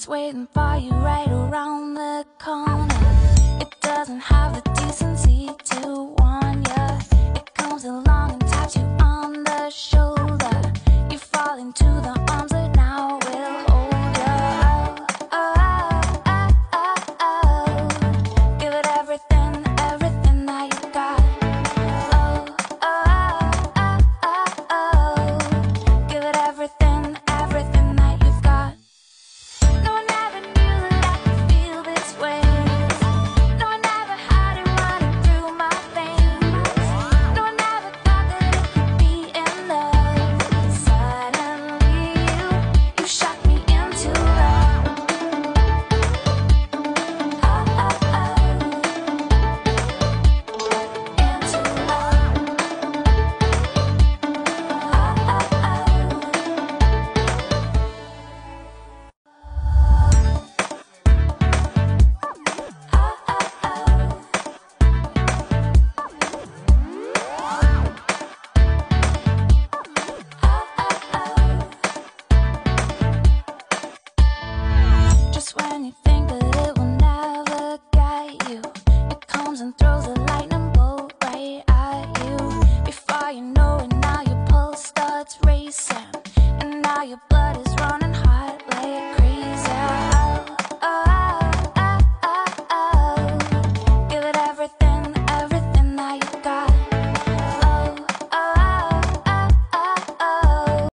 waiting for you right around the corner. It doesn't have the decency to warn ya. It comes along and taps you on the shoulder. You fall into the arms that now will hold ya. Oh, oh, oh, oh, oh. Give it everything, everything that you got. Oh, oh, oh, oh, oh, oh. Give it everything, everything that you've got. No one ever knew that I could feel this way. No one ever had it running through my veins. No one ever thought that it could be enough. Suddenly you shot me into love. Oh, oh, oh. Into love. Just when you think that it will never get you, it comes and throws a lightning bolt right at you. Before you know it, now your pulse starts racing, and now your blood is